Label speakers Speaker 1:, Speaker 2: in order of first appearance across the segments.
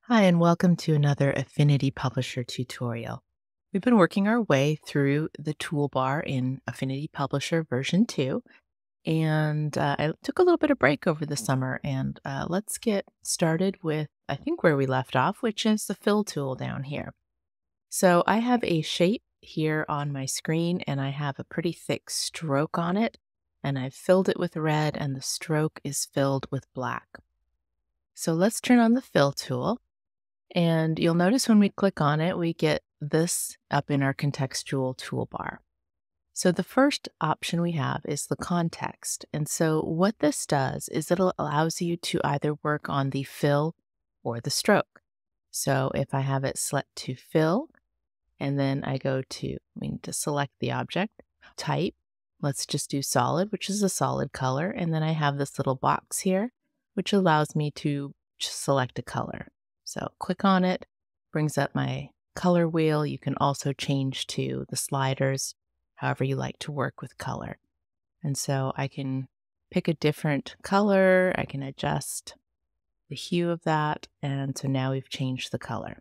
Speaker 1: Hi, and welcome to another Affinity Publisher tutorial. We've been working our way through the toolbar in Affinity Publisher version 2, and I took a little bit of break over the summer, and let's get started with, I think, where we left off, which is the fill tool down here. So I have a shape here on my screen, and I have a pretty thick stroke on it, and I've filled it with red, and the stroke is filled with black. So let's turn on the fill tool. And you'll notice when we click on it, we get this up in our contextual toolbar. So the first option we have is the context. And so what this does is it allows you to either work on the fill or the stroke. So if I have it set to fill, and then I go to, we need to select the object, type, let's just do solid, which is a solid color. And then I have this little box here, which allows me to just select a color. So click on it, brings up my color wheel. You can also change to the sliders, however you like to work with color. And so I can pick a different color. I can adjust the hue of that. And so now we've changed the color.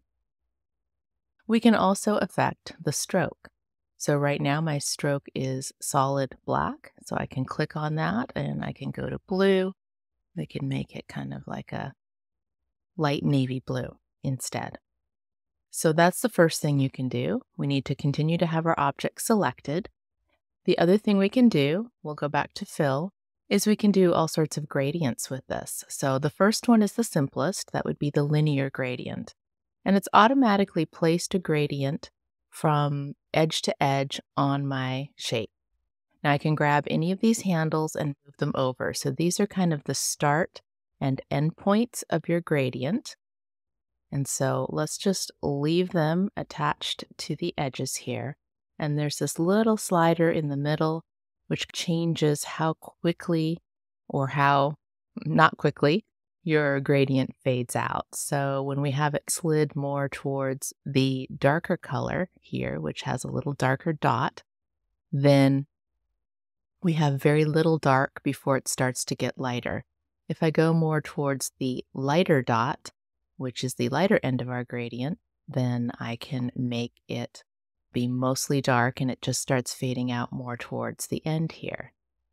Speaker 1: We can also affect the stroke. So right now my stroke is solid black. So I can click on that and I can go to blue. We can make it kind of like a light navy blue instead. So that's the first thing you can do. We need to continue to have our object selected. The other thing we can do, we'll go back to fill, is we can do all sorts of gradients with this. So the first one is the simplest. That would be the linear gradient. And it's automatically placed a gradient from edge to edge on my shape. Now I can grab any of these handles and move them over. So these are kind of the start and end points of your gradient. And so let's just leave them attached to the edges here. And there's this little slider in the middle, which changes how quickly or how not quickly your gradient fades out. So when we have it slid more towards the darker color here, which has a little darker dot, then we have very little dark before it starts to get lighter. If I go more towards the lighter dot, which is the lighter end of our gradient, then I can make it be mostly dark and it just starts fading out more towards the end here.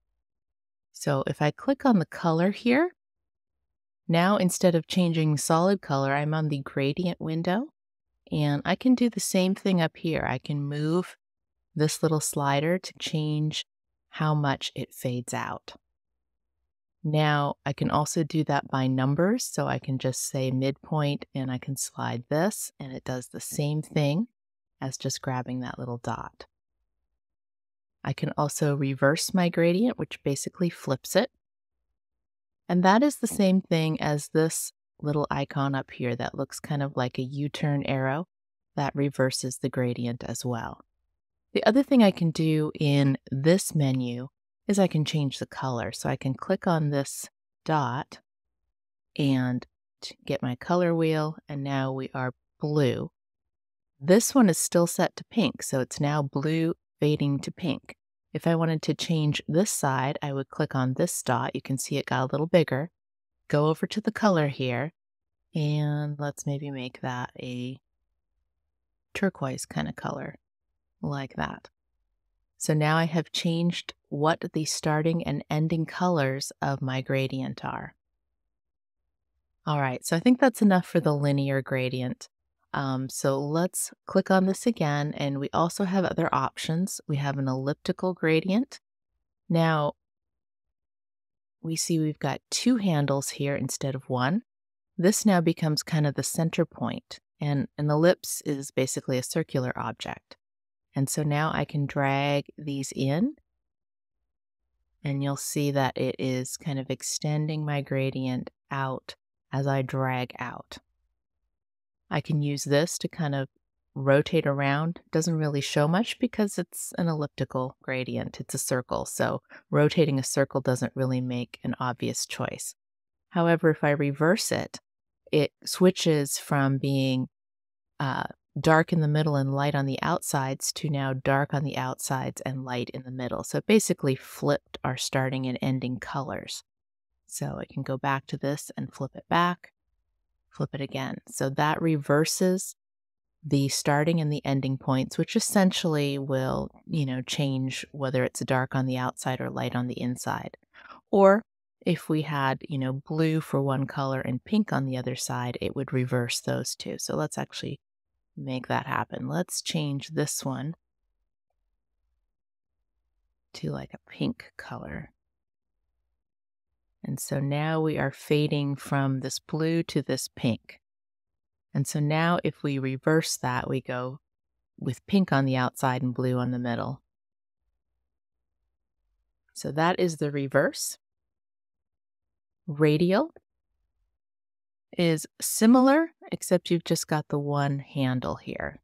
Speaker 1: So if I click on the color here, now instead of changing solid color, I'm on the gradient window, and I can do the same thing up here. I can move this little slider to change how much it fades out. Now, I can also do that by numbers, so I can just say midpoint and I can slide this, and it does the same thing as just grabbing that little dot. I can also reverse my gradient, which basically flips it. And that is the same thing as this little icon up here that looks kind of like a U-turn arrow. That reverses the gradient as well. The other thing I can do in this menu is I can change the color. So I can click on this dot and get my color wheel, and now we are blue. This one is still set to pink, so it's now blue fading to pink. If I wanted to change this side, I would click on this dot. You can see it got a little bigger. Go over to the color here, and let's maybe make that a turquoise kind of color, like that. So now I have changed what the starting and ending colors of my gradient are. All right, so I think that's enough for the linear gradient. So let's click on this again, and we also have other options. We have an elliptical gradient. Now, we see we've got two handles here instead of one. This now becomes kind of the center point, and an ellipse is basically a circular object. And so now I can drag these in, and you'll see that it is kind of extending my gradient out as I drag out. I can use this to kind of rotate around. Doesn't really show much because it's an elliptical gradient. It's a circle, so rotating a circle doesn't really make an obvious choice. However, if I reverse it, it switches from being dark in the middle and light on the outsides to now dark on the outsides and light in the middle. So it basically flipped our starting and ending colors. So I can go back to this and flip it back. flip it again. So that reverses the starting and the ending points, which essentially will, change whether it's dark on the outside or light on the inside. Or if we had, blue for one color and pink on the other side, it would reverse those two. So let's actually make that happen. Let's change this one to like a pink color. And so now we are fading from this blue to this pink. And so now if we reverse that, we go with pink on the outside and blue on the middle. So that is the reverse. Radial is similar, except you've just got the one handle here.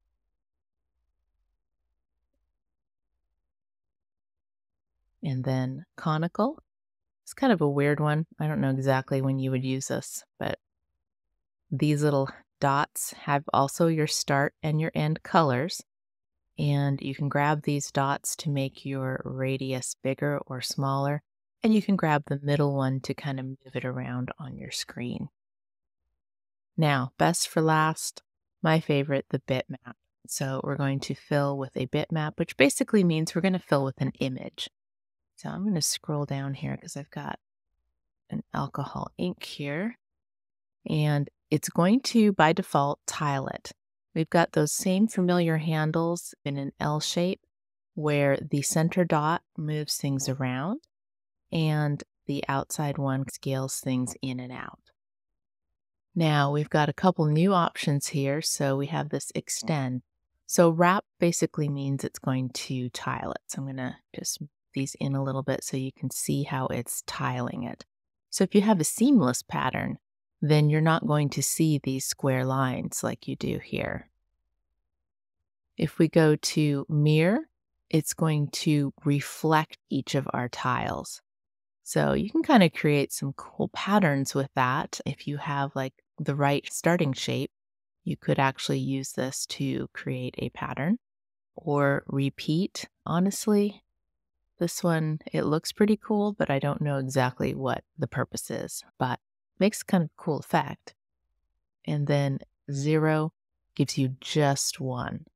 Speaker 1: And then conical. It's kind of a weird one. I don't know exactly when you would use this, but these little dots have also your start and your end colors. And you can grab these dots to make your radius bigger or smaller. And you can grab the middle one to kind of move it around on your screen. Now, best for last, my favorite, the bitmap. So we're going to fill with a bitmap, which basically means we're going to fill with an image. So I'm going to scroll down here because I've got an alcohol ink here. And it's going to, by default, tile it. We've got those same familiar handles in an L shape where the center dot moves things around and the outside one scales things in and out. Now we've got a couple new options here. So we have this extend. So wrap basically means it's going to tile it. So I'm going to just move these in a little bit so you can see how it's tiling it. So if you have a seamless pattern, then you're not going to see these square lines like you do here. If we go to mirror, it's going to reflect each of our tiles. So you can kind of create some cool patterns with that. If you have like the right starting shape, you could actually use this to create a pattern or repeat. Honestly, this one, it looks pretty cool, but I don't know exactly what the purpose is, but makes kind of a cool effect. And then 0 gives you just 1.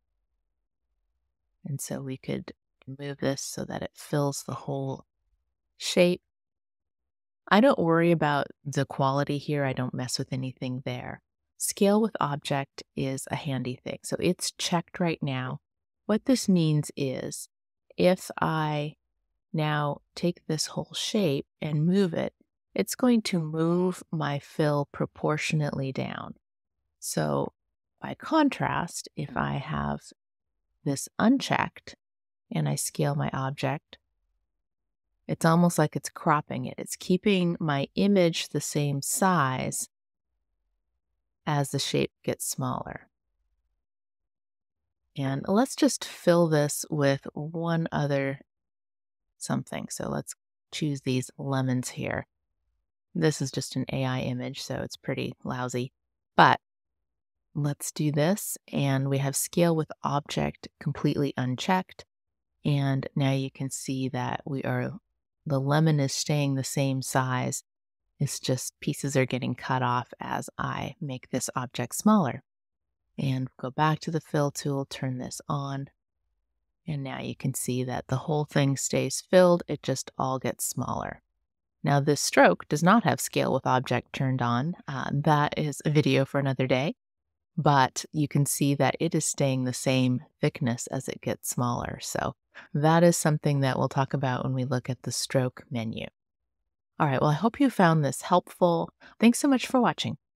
Speaker 1: And so we could move this so that it fills the whole shape. I don't worry about the quality here. I don't mess with anything there. Scale with object is a handy thing. So it's checked right now. What this means is if I now take this whole shape and move it, it's going to move my fill proportionately down. So by contrast, if I have this unchecked and I scale my object, it's almost like it's cropping it. It's keeping my image the same size as the shape gets smaller. And let's just fill this with one other something. So let's choose these lemons here. This is just an AI image, so it's pretty lousy. But let's do this. And we have scale with object completely unchecked. And now you can see that the lemon is staying the same size. It's just pieces are getting cut off as I make this object smaller. And go back to the fill tool, turn this on. And now you can see that the whole thing stays filled. It just all gets smaller. Now this stroke does not have scale with object turned on. That is a video for another day. But you can see that it is staying the same thickness as it gets smaller. So that is something that we'll talk about when we look at the stroke menu. All right, well, I hope you found this helpful. Thanks so much for watching.